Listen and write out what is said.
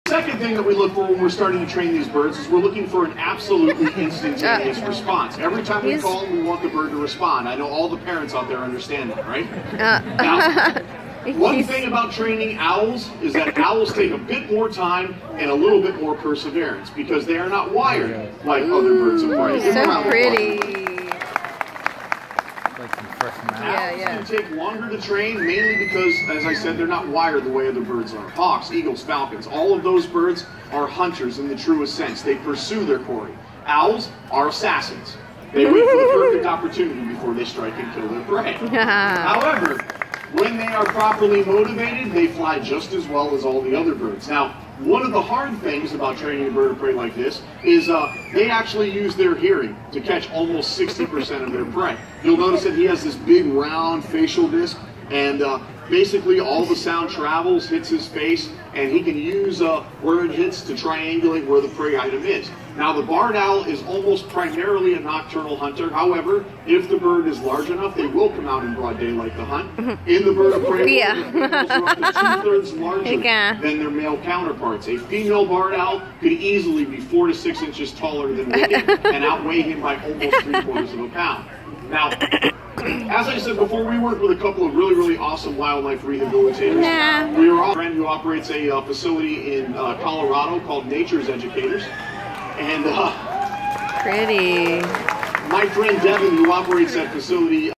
Second thing that we look for when we're starting to train these birds is we're looking for an absolutely instantaneous response. Every time we call them, we want the bird to respond. I know all the parents out there understand that, right? Now, one thing about training owls is that owls take a bit more time and a little bit more perseverance because they are not wired like other birds of prey. So pretty. Owls can take longer to train, mainly because, as I said, they're not wired the way other birds are. Hawks, eagles, falcons, all of those birds are hunters in the truest sense. They pursue their quarry. Owls are assassins. They wait for the perfect opportunity before they strike and kill their prey. However, when they are properly motivated, they fly just as well as all the other birds. Now, one of the hard things about training a bird of prey like this is they actually use their hearing to catch almost 60% of their prey. You'll notice that he has this big round facial disc, and basically all the sound travels, hits his face, and he can use where it hits to triangulate where the prey item is. Now, the barred owl is almost primarily a nocturnal hunter. However, if the bird is large enough, they will come out in broad daylight to hunt. In the bird of prey, animals are up to 2/3 larger than their male counterparts. A female barred owl could easily be 4 to 6 inches taller than Wicked and outweigh him by almost 3/4 of a pound. Now, as I said before, we work with a couple of really awesome wildlife rehabilitators. We are all a friend who operates a facility in Colorado called Nature's Educators. And pretty. My friend Devin, who operates that facility,